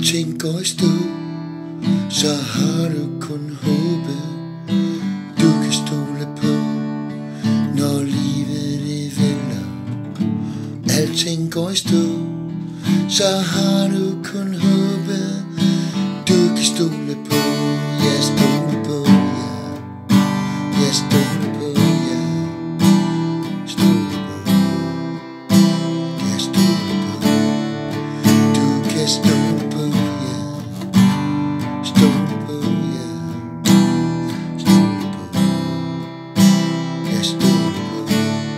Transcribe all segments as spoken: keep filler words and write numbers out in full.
alting går i stå, så har du kun håbet, du kan stole på, når livet det vælter. Alting går i stå, så har du kun håbet, du kan stole på. Ja, stole på, ja. Ja, stole på, ja. Stole på. Ja, stole på. Du kan stole på, ja. Stole på, ja. Stole på. Ja, stole på.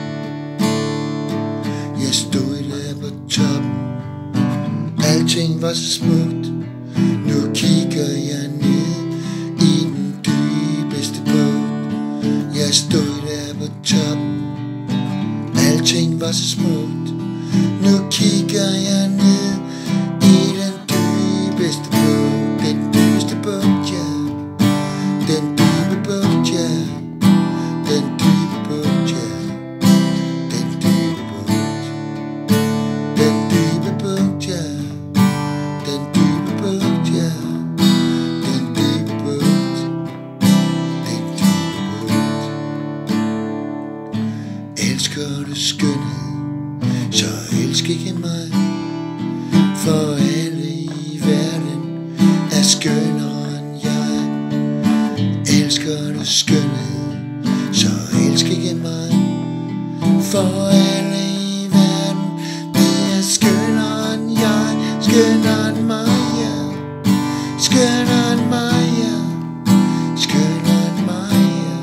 Jeg stod der på toppen, alting var så smukt. Nu kigger jeg ned i den dybeste båd. Jeg stod der på toppen, alting var så smukt. Nu kigger jeg ned i den dybeste båd. Den dybeste båd, ja. Den dybe båd, ja. Den dybe båd, ja. Den dybe båd. Den dybe båd, ja. Den dybe båd, ja. Den dybe båd. Den dybe båd. Elsker du skønhed, så elsk ikke mig, for alle i verden er skønnere end jeg. Elsker du skønhed, så elsk ikke mig, for alle i verden det er skønnere end jeg. Skønnere end mig, ja. Skønnere end mig, ja. Skønnere end mig, ja.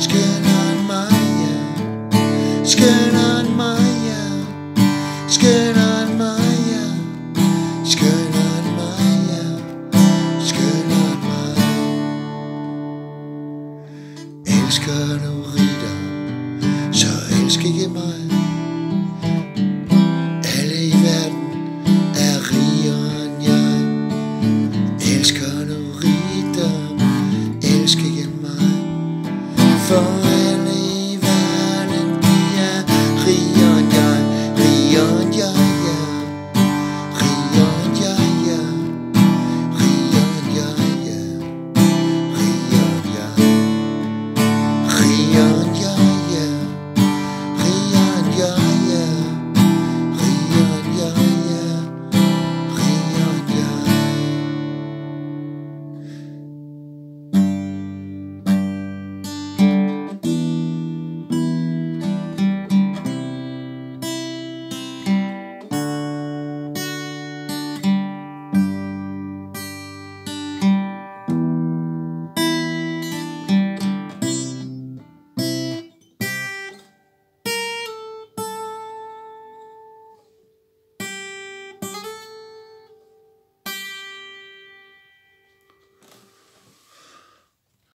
Skønnere end mig, ja. Skønnere end mig, ja. Skønnere